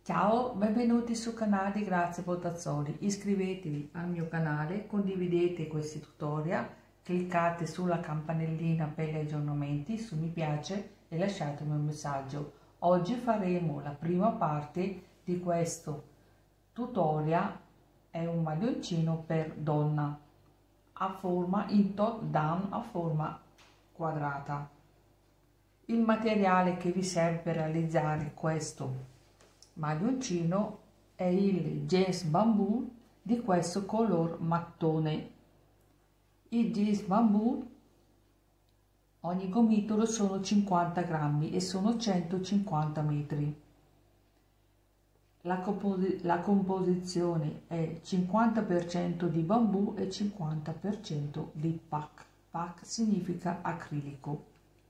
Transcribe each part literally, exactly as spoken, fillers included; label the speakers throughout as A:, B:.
A: Ciao, benvenuti sul canale di Grazia Botazzoli. Iscrivetevi al mio canale, condividete questi tutorial, cliccate sulla campanellina per gli aggiornamenti, su mi piace e lasciatemi un messaggio. Oggi faremo la prima parte di questo tutorial, è un maglioncino per donna a forma in top down a forma quadrata. Il materiale che vi serve per realizzare questo maglioncino è il jeans bambù di questo color mattone. Il jeans bambù, ogni gomitolo sono cinquanta grammi e sono centocinquanta metri. La, compos la composizione è cinquanta per cento di bambù e cinquanta per cento di pack. Pack significa acrilico.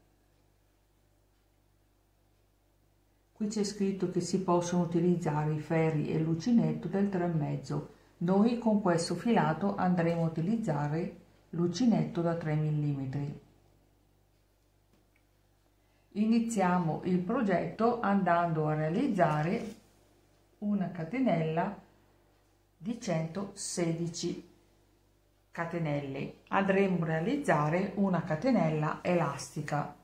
A: Qui c'è scritto che si possono utilizzare i ferri e l'uncinetto del tre e mezzo. Noi con questo filato andremo a utilizzare l'uncinetto da tre millimetri. Iniziamo il progetto andando a realizzare una catenella di centosedici catenelle. Andremo a realizzare una catenella elastica.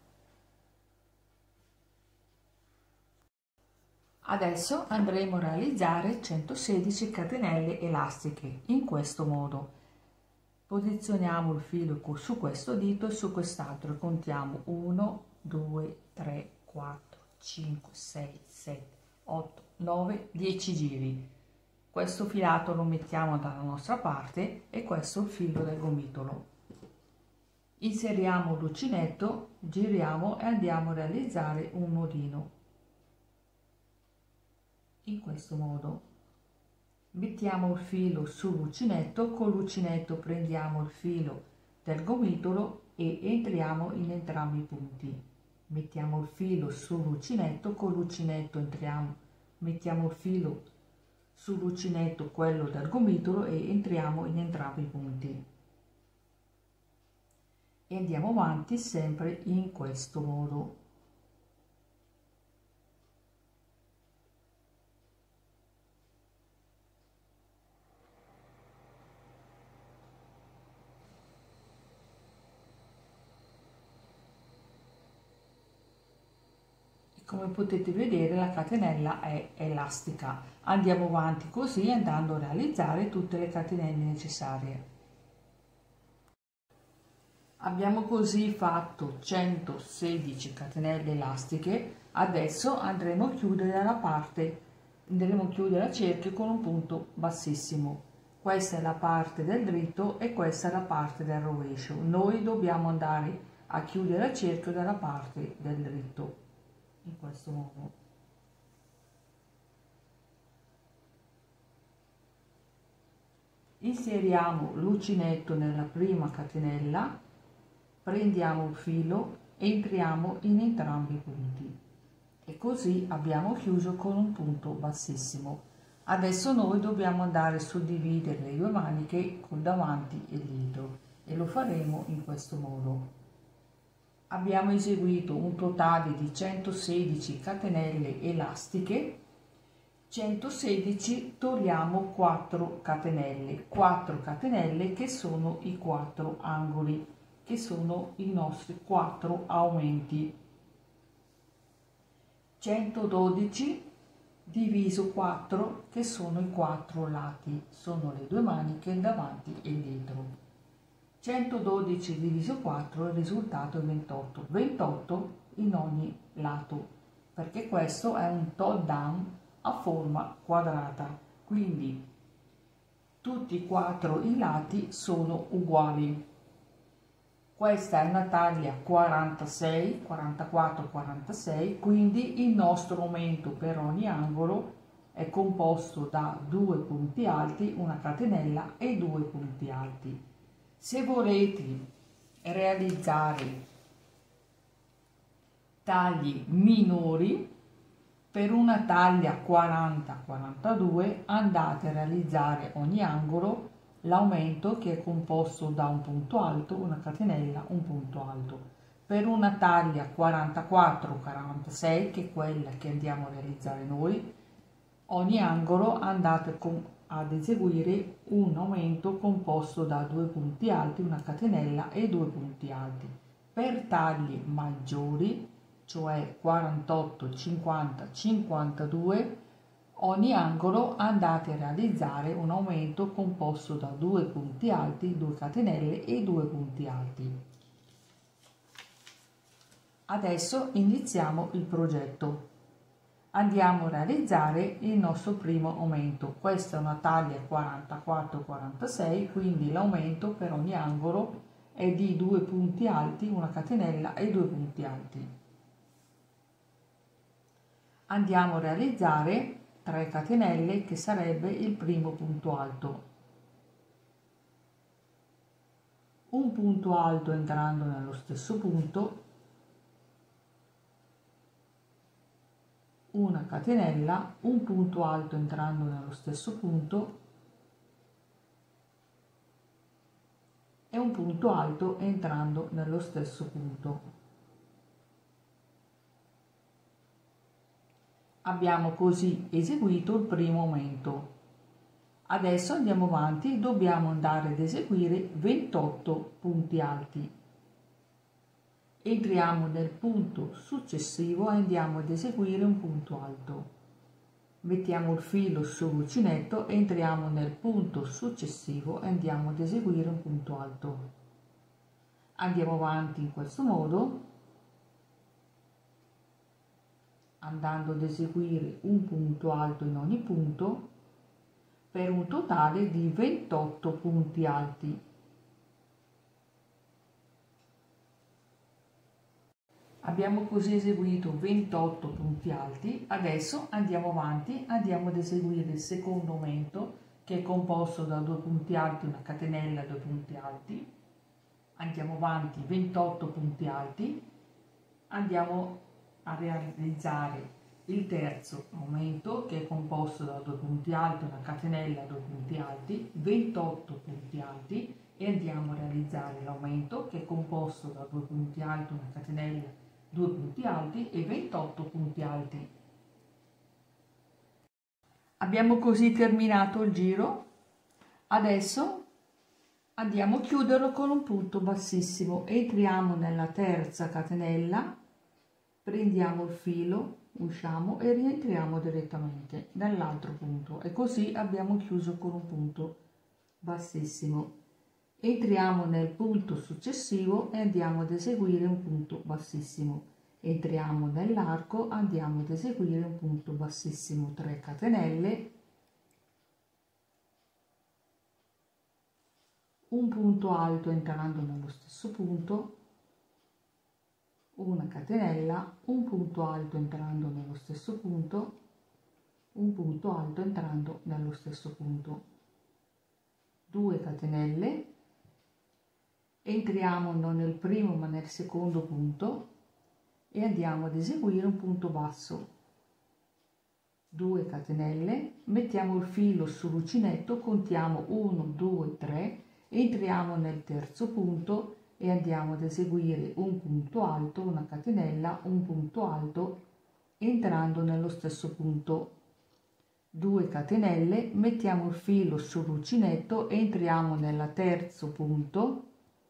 A: Adesso andremo a realizzare centosedici catenelle elastiche in questo modo. Posizioniamo il filo su questo dito e su quest'altro e contiamo uno, due, tre, quattro, cinque, sei, sette, otto, nove, dieci giri. Questo filato lo mettiamo dalla nostra parte e questo è il filo del gomitolo. Inseriamo l'uncinetto, giriamo e andiamo a realizzare un nodino. In questo modo mettiamo il filo sull'uncinetto, con l'uncinetto prendiamo il filo del gomitolo e entriamo in entrambi i punti. Mettiamo il filo sull'uncinetto, con l'uncinetto entriamo, mettiamo il filo sull'uncinetto, quello del gomitolo, e entriamo in entrambi i punti e andiamo avanti sempre in questo modo. Come potete vedere la catenella è elastica. Andiamo avanti così andando a realizzare tutte le catenelle necessarie. Abbiamo così fatto centosedici catenelle elastiche. Adesso andremo a chiudere la parte, andremo a chiudere a cerchio con un punto bassissimo. Questa è la parte del dritto e questa è la parte del rovescio. Noi dobbiamo andare a chiudere a cerchio dalla parte del dritto. In questo modo inseriamo l'uncinetto nella prima catenella, prendiamo il filo, entriamo in entrambi i punti e così abbiamo chiuso con un punto bassissimo. Adesso noi dobbiamo andare a suddividere le due maniche con davanti e dietro e lo faremo in questo modo. Abbiamo eseguito un totale di centosedici catenelle elastiche, centosedici togliamo quattro catenelle, quattro catenelle che sono i quattro angoli, che sono i nostri quattro aumenti. centododici diviso quattro che sono i quattro lati, sono le due maniche davanti e dietro. centododici diviso quattro, il risultato è ventotto, ventotto in ogni lato, perché questo è un top down a forma quadrata, quindi tutti e quattro i lati sono uguali. Questa è una taglia quarantasei, quarantaquattro, quarantasei, quindi il nostro aumento per ogni angolo è composto da due punti alti, una catenella e due punti alti. Se volete realizzare tagli minori, per una taglia quaranta quarantadue andate a realizzare ogni angolo l'aumento che è composto da un punto alto, una catenella, un punto alto. Per una taglia quarantaquattro quarantasei, che è quella che andiamo a realizzare noi, ogni angolo andate con, ad eseguire un aumento composto da due punti alti, una catenella e due punti alti. Per tagli maggiori, cioè quarantotto, cinquanta, cinquantadue, ogni angolo andate a realizzare un aumento composto da due punti alti, due catenelle e due punti alti. Adesso iniziamo il progetto. Andiamo a realizzare il nostro primo aumento. Questa è una taglia quarantaquattro quarantasei, quindi l'aumento per ogni angolo è di due punti alti, una catenella e due punti alti. Andiamo a realizzare tre catenelle, che sarebbe il primo punto alto. Un punto alto entrando nello stesso punto, una catenella, un punto alto entrando nello stesso punto e un punto alto entrando nello stesso punto. Abbiamo così eseguito il primo aumento. Adesso andiamo avanti, dobbiamo andare ad eseguire ventotto punti alti. Entriamo nel punto successivo e andiamo ad eseguire un punto alto. Mettiamo il filo sull'uncinetto, entriamo nel punto successivo e andiamo ad eseguire un punto alto. Andiamo avanti in questo modo, andando ad eseguire un punto alto in ogni punto, per un totale di ventotto punti alti. Abbiamo così eseguito ventotto punti alti. Adesso andiamo avanti, andiamo ad eseguire il secondo aumento, che è composto da due punti alti, una catenella, due punti alti. Andiamo avanti, ventotto punti alti. Andiamo a realizzare il terzo aumento, che è composto da due punti alti, una catenella, due punti alti, ventotto punti alti, e andiamo a realizzare l'aumento, che è composto da due punti alti, una catenella, due punti alti e ventotto punti alti. Abbiamo così terminato il giro. Adesso andiamo a chiuderlo con un punto bassissimo. Entriamo nella terza catenella, prendiamo il filo, usciamo e rientriamo direttamente nell'altro punto, e così abbiamo chiuso con un punto bassissimo. Entriamo nel punto successivo e andiamo ad eseguire un punto bassissimo. Entriamo nell'arco, andiamo ad eseguire un punto bassissimo, tre catenelle, un punto alto entrando nello stesso punto, una catenella, un punto alto entrando nello stesso punto, un punto alto entrando nello stesso punto, due catenelle, entriamo non nel primo ma nel secondo punto e andiamo ad eseguire un punto basso, due catenelle, mettiamo il filo sull'uncinetto, contiamo uno, due, tre, entriamo nel terzo punto e andiamo ad eseguire un punto alto, una catenella, un punto alto entrando nello stesso punto, due catenelle, mettiamo il filo sull'uncinetto, entriamo nel terzo punto,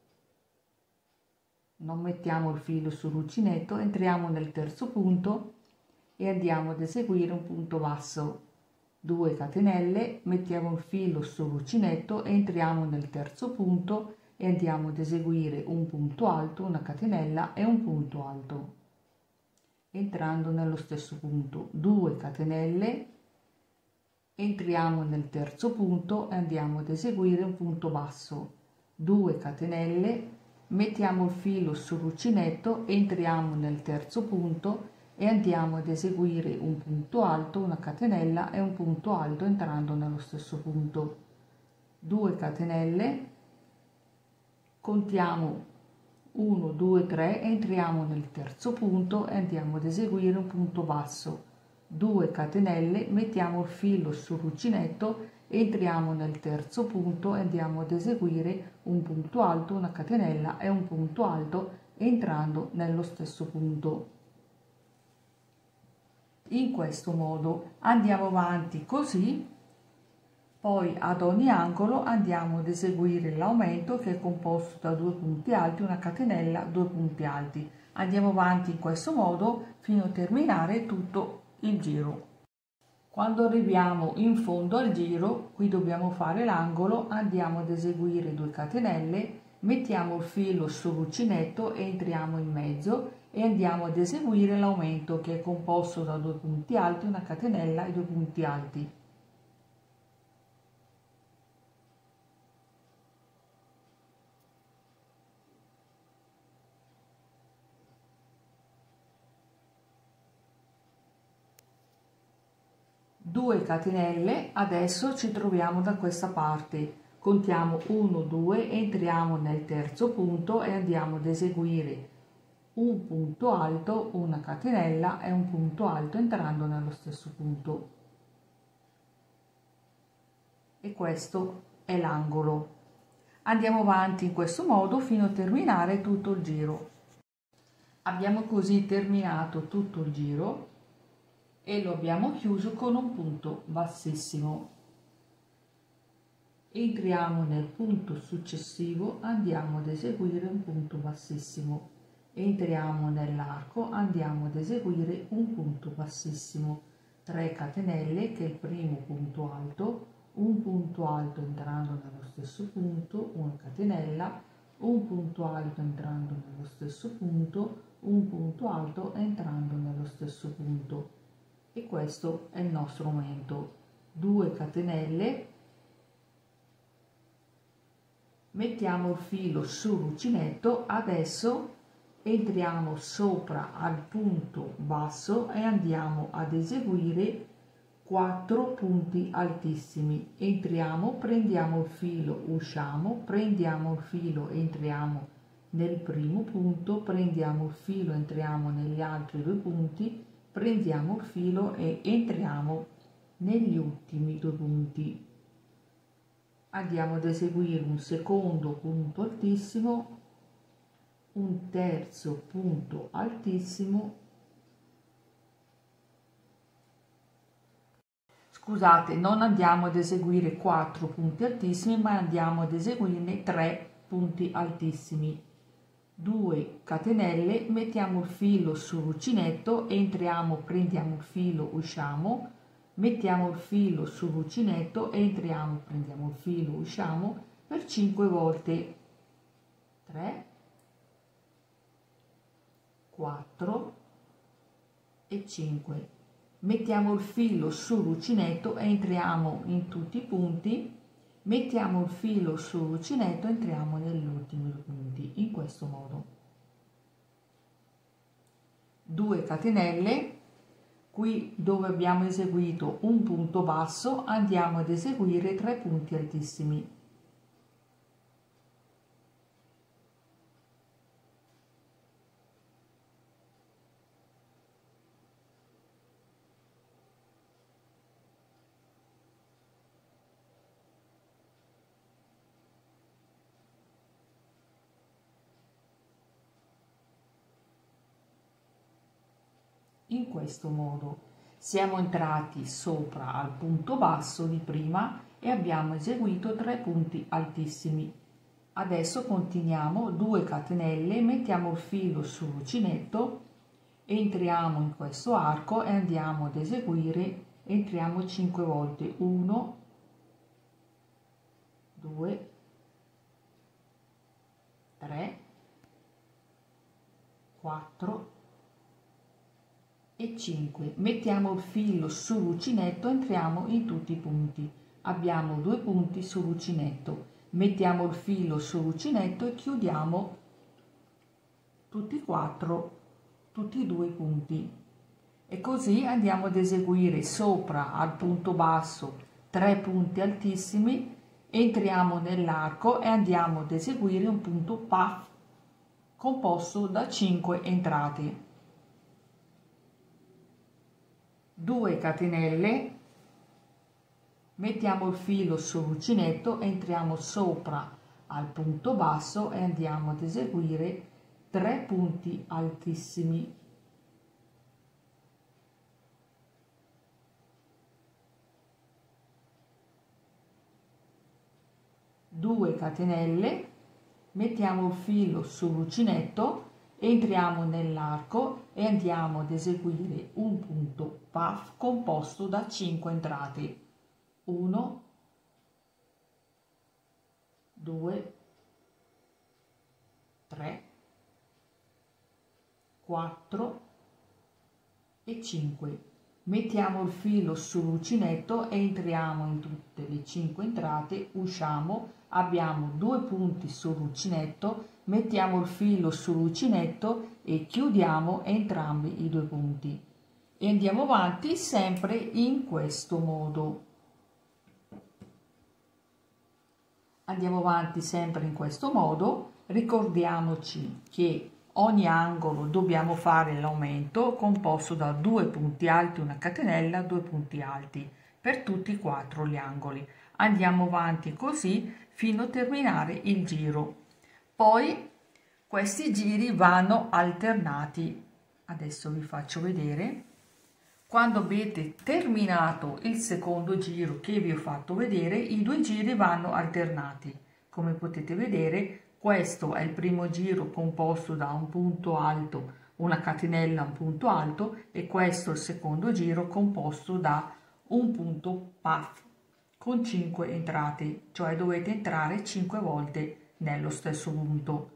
A: non mettiamo il filo sull'uncinetto, entriamo nel terzo punto e andiamo ad eseguire un punto basso, due catenelle, mettiamo il filo sull'uncinetto, entriamo nel terzo punto e andiamo ad eseguire un punto alto, una catenella e un punto alto, entrando nello stesso punto, due catenelle, entriamo nel terzo punto e andiamo ad eseguire un punto basso, due catenelle, mettiamo il filo sull'uncinetto, entriamo nel terzo punto e andiamo ad eseguire un punto alto, una catenella e un punto alto entrando nello stesso punto, due catenelle, contiamo uno, due, tre, entriamo nel terzo punto e andiamo ad eseguire un punto basso, due catenelle, mettiamo il filo sull'uncinetto, entriamo nel terzo punto e andiamo ad eseguire un punto alto, una catenella e un punto alto entrando nello stesso punto. in questo modo. Andiamo avanti così, poi ad ogni angolo andiamo ad eseguire l'aumento, che è composto da due punti alti, una catenella, due punti alti. Andiamo avanti in questo modo fino a terminare tutto il giro. Quando arriviamo in fondo al giro, qui dobbiamo fare l'angolo, andiamo ad eseguire due catenelle, mettiamo il filo sull'uncinetto, entriamo in mezzo e andiamo ad eseguire l'aumento, che è composto da due punti alti, una catenella e due punti alti. due catenelle. Adesso ci troviamo da questa parte, contiamo uno, due, entriamo nel terzo punto e andiamo ad eseguire un punto alto, una catenella e un punto alto entrando nello stesso punto, e questo è l'angolo. Andiamo avanti in questo modo fino a terminare tutto il giro. Abbiamo così terminato tutto il giro e lo abbiamo chiuso con un punto bassissimo. Entriamo nel punto successivo, andiamo ad eseguire un punto bassissimo. Entriamo nell'arco, andiamo ad eseguire un punto bassissimo, tre catenelle, che è il primo punto alto, un punto alto entrando nello stesso punto, una catenella, un punto alto entrando nello stesso punto, un punto alto entrando nello stesso punto. E questo è il nostro aumento. due catenelle, mettiamo il filo sull'uncinetto, adesso entriamo sopra al punto basso e andiamo ad eseguire quattro punti altissimi. Entriamo, prendiamo il filo, usciamo, prendiamo il filo, entriamo nel primo punto, prendiamo il filo, entriamo negli altri due punti, prendiamo il filo e entriamo negli ultimi due punti. Andiamo ad eseguire un secondo punto altissimo, un terzo punto altissimo, scusate, non andiamo ad eseguire quattro punti altissimi, ma andiamo ad eseguirne tre punti altissimi. due catenelle, mettiamo il filo sull'uncinetto, entriamo, prendiamo il filo, usciamo, mettiamo il filo sull'uncinetto, entriamo, prendiamo il filo, usciamo per cinque volte. tre, quattro e cinque. Mettiamo il filo sull'uncinetto, entriamo in tutti i punti, mettiamo il filo sull'uncinetto, entriamo negli ultimi due punti, in questo modo. due catenelle, qui dove abbiamo eseguito un punto basso andiamo ad eseguire tre punti altissimi. In questo modo siamo entrati sopra al punto basso di prima e abbiamo eseguito tre punti altissimi. Adesso continuiamo, due catenelle, mettiamo il filo sull'uncinetto, entriamo in questo arco e andiamo ad eseguire, entriamo cinque volte, uno, due, tre, quattro e cinque. Mettiamo il filo sull'uncinetto, entriamo in tutti i punti. Abbiamo due punti sull'uncinetto. Mettiamo il filo sull'uncinetto e chiudiamo tutti e quattro, tutti e due i punti. E così andiamo ad eseguire sopra al punto basso tre punti altissimi, entriamo nell'arco e andiamo ad eseguire un punto puff composto da cinque entrate. due catenelle, mettiamo il filo sull'uncinetto, entriamo sopra al punto basso e andiamo ad eseguire tre punti altissimi. due catenelle, mettiamo il filo sull'uncinetto, entriamo nell'arco e andiamo ad eseguire un punto puff composto da cinque entrate. uno, due, tre, quattro e cinque. Mettiamo il filo sull'uncinetto, entriamo in tutte le cinque entrate, usciamo, abbiamo due punti sull'uncinetto, mettiamo il filo sull'uncinetto e chiudiamo entrambi i due punti e andiamo avanti sempre in questo modo. Andiamo avanti sempre in questo modo. Ricordiamoci che ogni angolo dobbiamo fare l'aumento composto da due punti alti, una catenella, due punti alti per tutti e quattro gli angoli. Andiamo avanti così fino a terminare il giro. Poi questi giri vanno alternati. Adesso vi faccio vedere. Quando avete terminato il secondo giro che vi ho fatto vedere, i due giri vanno alternati. Come potete vedere, questo è il primo giro composto da un punto alto, una catenella, un punto alto, e questo è il secondo giro composto da un punto puff con cinque entrate, cioè dovete entrare cinque volte nello stesso punto.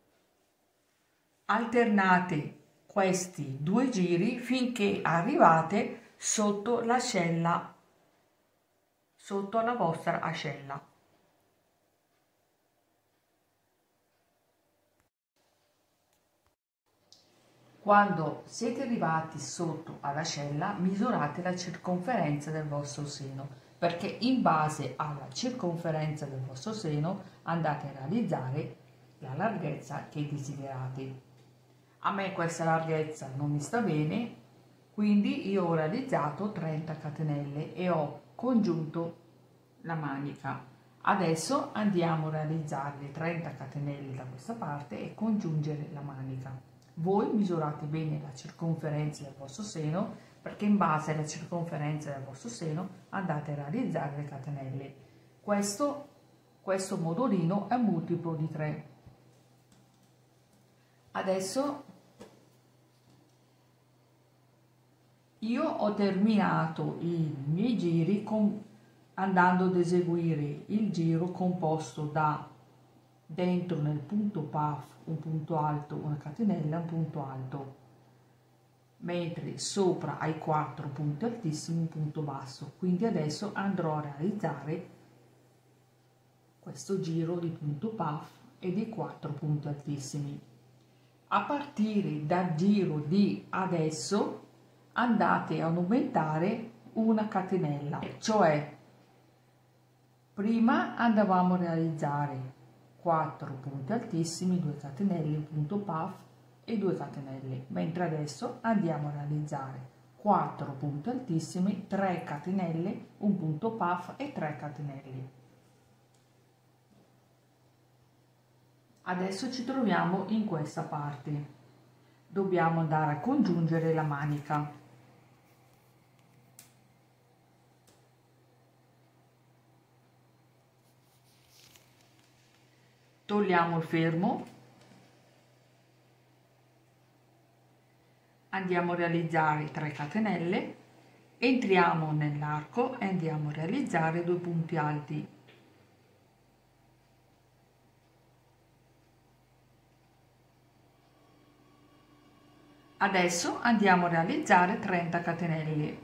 A: Alternate questi due giri finché arrivate sotto l'ascella, sotto la vostra ascella. Quando siete arrivati sotto all'ascella, misurate la circonferenza del vostro seno, perché in base alla circonferenza del vostro seno andate a realizzare la larghezza che desiderate. A me questa larghezza non mi sta bene, quindi io ho realizzato trenta catenelle e ho congiunto la manica. Adesso andiamo a realizzare le trenta catenelle da questa parte e congiungere la manica. Voi misurate bene la circonferenza del vostro seno, perché in base alla circonferenza del vostro seno andate a realizzare le catenelle. Questo, questo modulino è un multiplo di tre. Adesso io ho terminato i miei giri con, andando ad eseguire il giro composto da dentro nel punto puff un punto alto, una catenella, un punto alto, mentre sopra ai quattro punti altissimi un punto basso. Quindi adesso andrò a realizzare questo giro di punto puff e di quattro punti altissimi. A partire dal giro di adesso andate ad aumentare una catenella, cioè prima andavamo a realizzare quattro punti altissimi, due catenelle, un punto puff e due catenelle, mentre adesso andiamo a realizzare quattro punti altissimi, tre catenelle, un punto puff e tre catenelle. Adesso ci troviamo in questa parte, dobbiamo andare a congiungere la manica. Togliamo il fermo, andiamo a realizzare tre catenelle, entriamo nell'arco e andiamo a realizzare due punti alti. Adesso andiamo a realizzare trenta catenelle.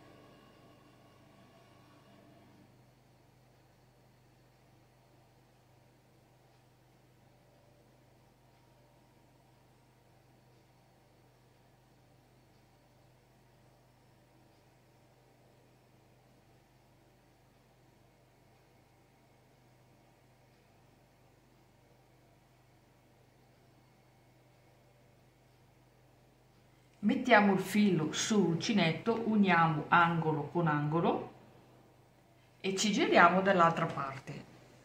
A: Mettiamo il filo sull'uncinetto, uniamo angolo con angolo e ci giriamo dall'altra parte.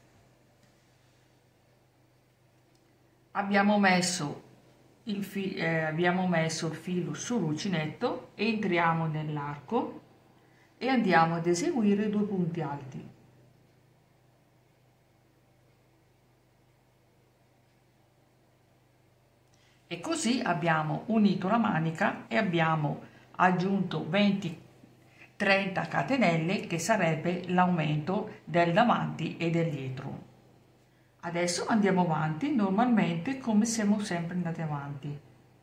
A: Abbiamo messo il, fi eh, abbiamo messo il filo sull'uncinetto, entriamo nell'arco e andiamo ad eseguire due punti alti. E così abbiamo unito la manica e abbiamo aggiunto venti trenta catenelle, che sarebbe l'aumento del davanti e del dietro. Adesso andiamo avanti normalmente come siamo sempre andati avanti.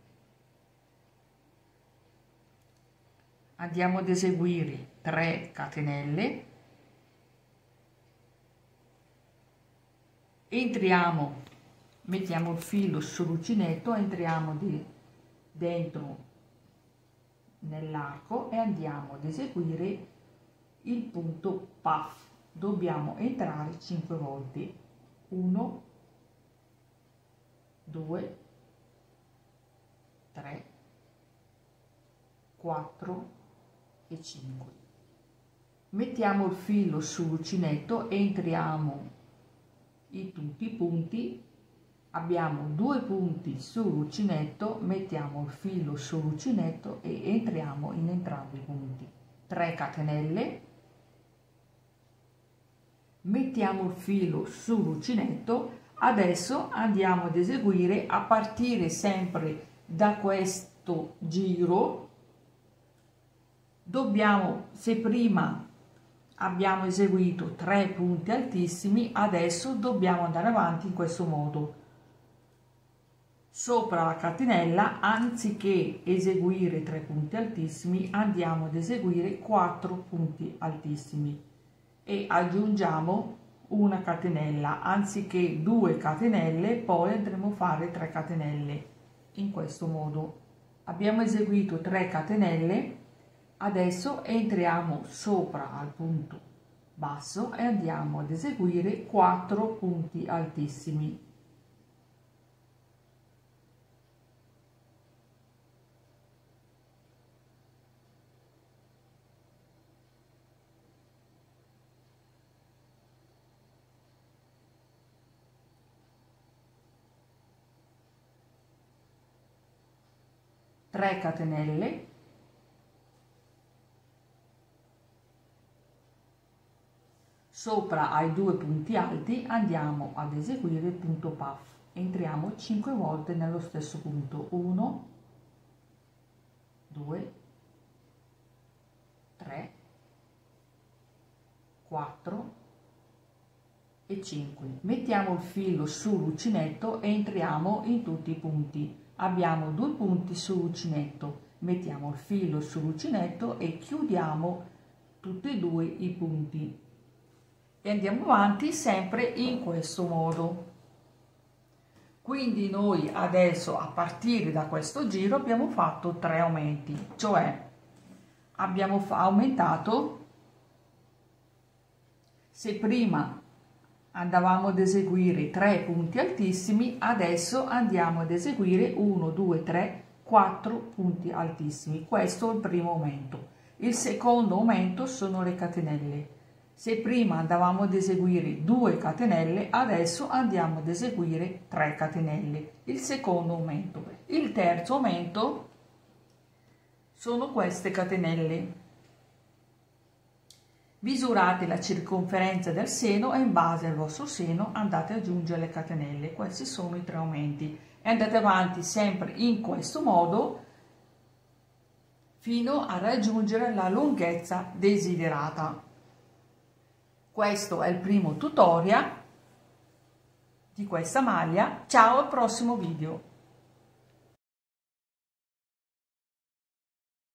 A: Andiamo ad eseguire tre catenelle, entriamo, mettiamo il filo sull'uncinetto, entriamo di dentro nell'arco e andiamo ad eseguire il punto puff. Dobbiamo entrare cinque volte, uno, due, tre, quattro e cinque. Mettiamo il filo sull'uncinetto, entriamo in tutti i punti, abbiamo due punti sull'uncinetto, mettiamo il filo sull'uncinetto e entriamo in entrambi i punti, tre catenelle, mettiamo il filo sull'uncinetto. Adesso andiamo ad eseguire, a partire sempre da questo giro, dobbiamo, se prima abbiamo eseguito tre punti altissimi, adesso dobbiamo andare avanti in questo modo. Sopra la catenella, anziché eseguire tre punti altissimi, andiamo ad eseguire quattro punti altissimi e aggiungiamo una catenella, anziché due catenelle, poi andremo a fare tre catenelle. In questo modo abbiamo eseguito tre catenelle. Adesso entriamo sopra al punto basso e andiamo ad eseguire quattro punti altissimi. tre catenelle, sopra ai due punti alti andiamo ad eseguire il punto puff, entriamo cinque volte nello stesso punto, uno, due, tre, quattro e cinque. Mettiamo il filo sull'uncinetto e entriamo in tutti i punti. Abbiamo due punti sull'uncinetto, mettiamo il filo sull'uncinetto e chiudiamo tutti e due i punti e andiamo avanti sempre in questo modo. Quindi noi adesso, a partire da questo giro, abbiamo fatto tre aumenti, cioè abbiamo aumentato, se prima andavamo ad eseguire tre punti altissimi, adesso andiamo ad eseguire uno, due, tre, quattro punti altissimi. Questo è il primo aumento. Il secondo aumento sono le catenelle. Se prima andavamo ad eseguire due catenelle, adesso andiamo ad eseguire tre catenelle. Il secondo aumento. Il terzo aumento sono queste catenelle. Misurate la circonferenza del seno e in base al vostro seno andate ad aggiungere le catenelle. Questi sono i tre aumenti e andate avanti sempre in questo modo fino a raggiungere la lunghezza desiderata. Questo è il primo tutorial di questa maglia. Ciao, al prossimo video.